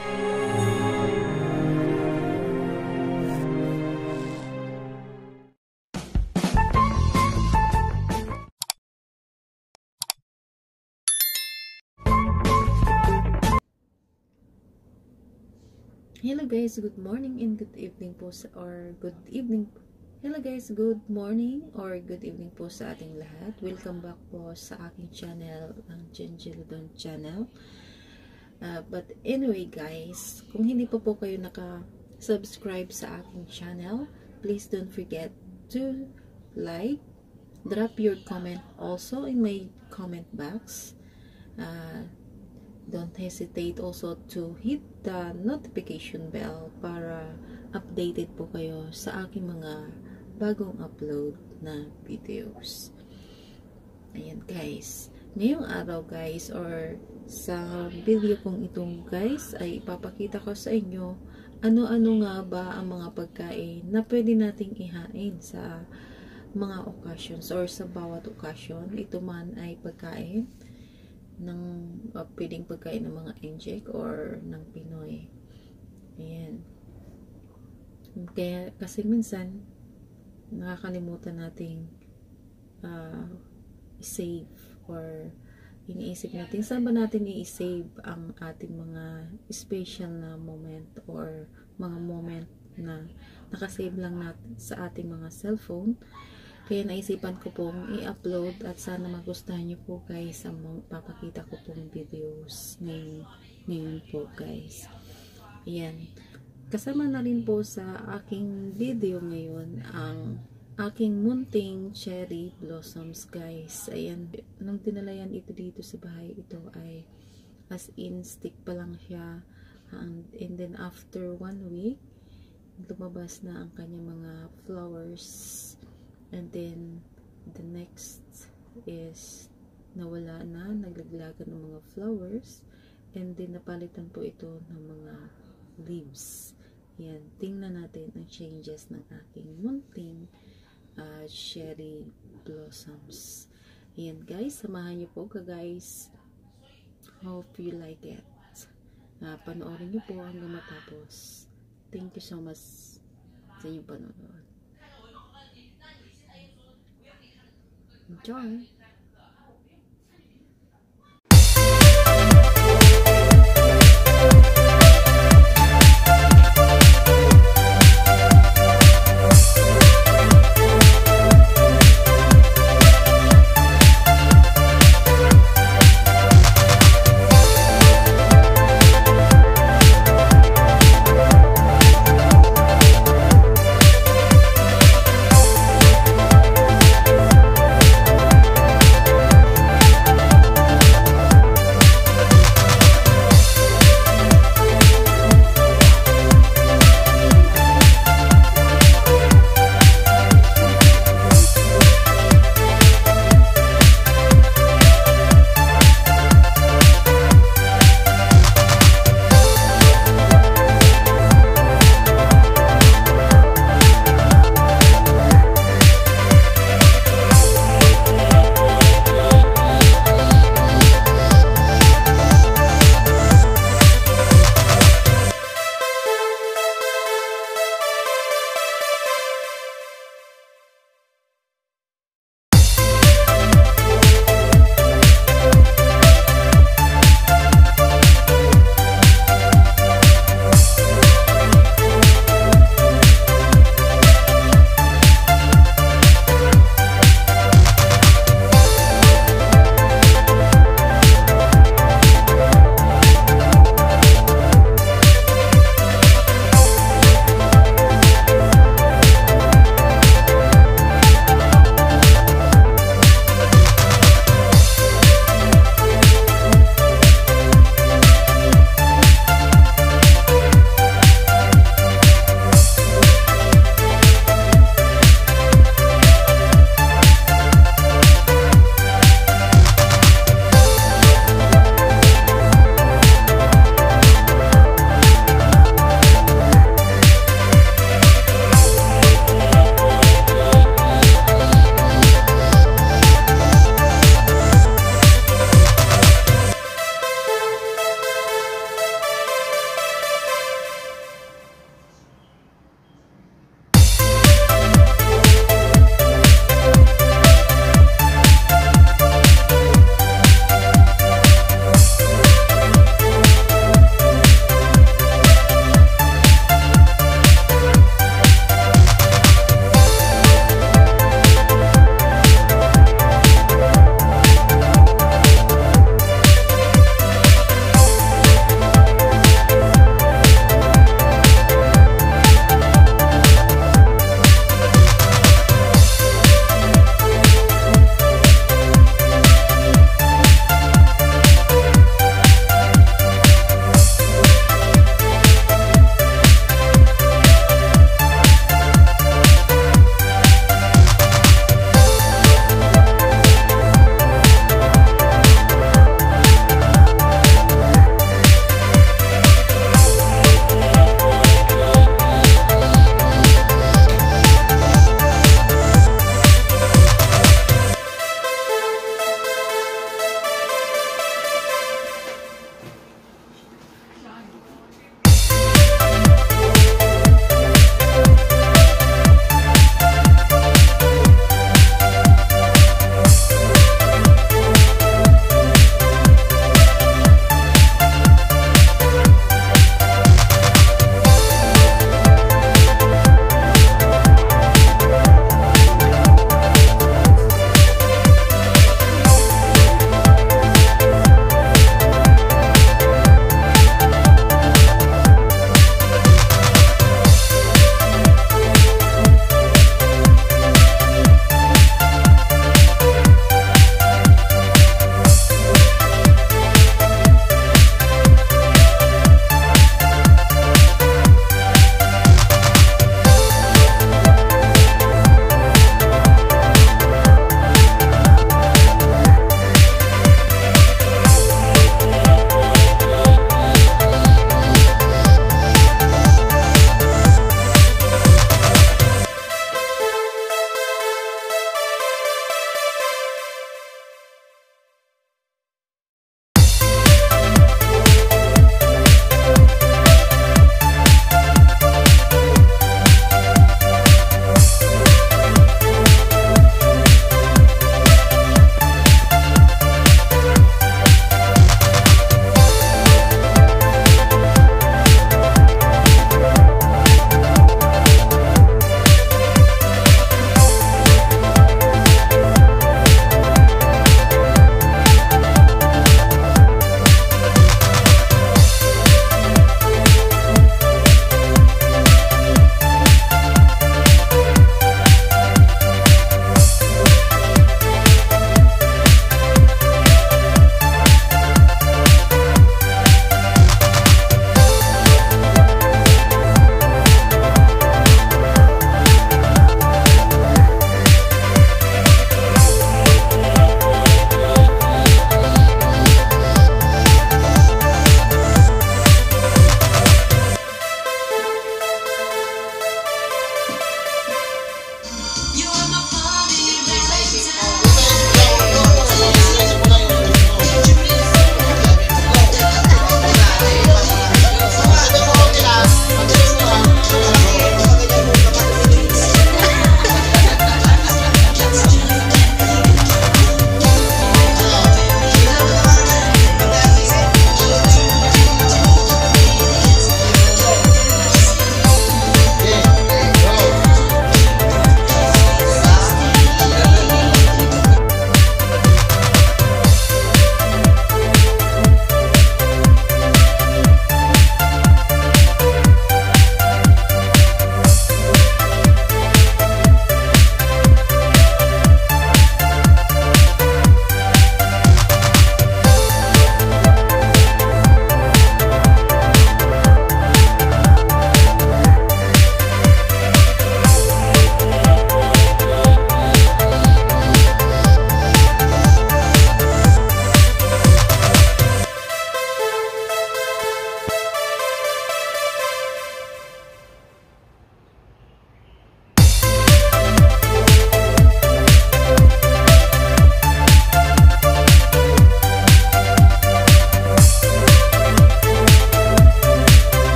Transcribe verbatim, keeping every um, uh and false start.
Hello guys, good morning and good evening po sa, or good evening. Hello guys, good morning or good evening po sa ating lahat. Welcome back po sa aking channel, ang Jenjelodon channel. Uh, but anyway guys, kung hindi pa po kayo naka-subscribe sa aking channel, please don't forget to like, drop your comment also in my comment box. Uh, Don't hesitate also to hit the notification bell para updated po kayo sa aking mga bagong upload na videos. Ayan guys. Ngayong araw guys, or sa video kong itong guys, ay ipapakita ko sa inyo ano-ano nga ba ang mga pagkain na pwede nating ihain sa mga occasions or sa bawat occasion. Ito man ay pagkain ng uh, pwedeng pagkain ng mga Injek or ng Pinoy. Ayan. Kaya, kasi minsan nakakalimutan nating uh, i-save or iniisip natin saan ba natin i-save ang ating mga special na moment or mga moment na nakasave lang natin sa ating mga cellphone. Kaya naisipan ko pong i-upload at sana magustuhan nyo po guys ang papakita ko pong videos ngayon, ngayon po guys. Ayan. Kasama na rin po sa aking video ngayon ang aking munting cherry blossoms guys. Ayan. Nung dinala yan ito dito sa bahay, ito ay as in stick pa lang siya. And, and then after one week, lumabas na ang kanyang mga flowers. And then, the next is nawala na, naglaglagan ng mga flowers. And then, napalitan po ito ng mga leaves. Yan, tingnan natin ang changes ng aking munting uh, cherry blossoms. Yan guys, samahan niyo po ka guys. Hope you like it. Uh, panoorin niyo po hanggang matapos. Thank you so much sa inyong panonood. Enjoy!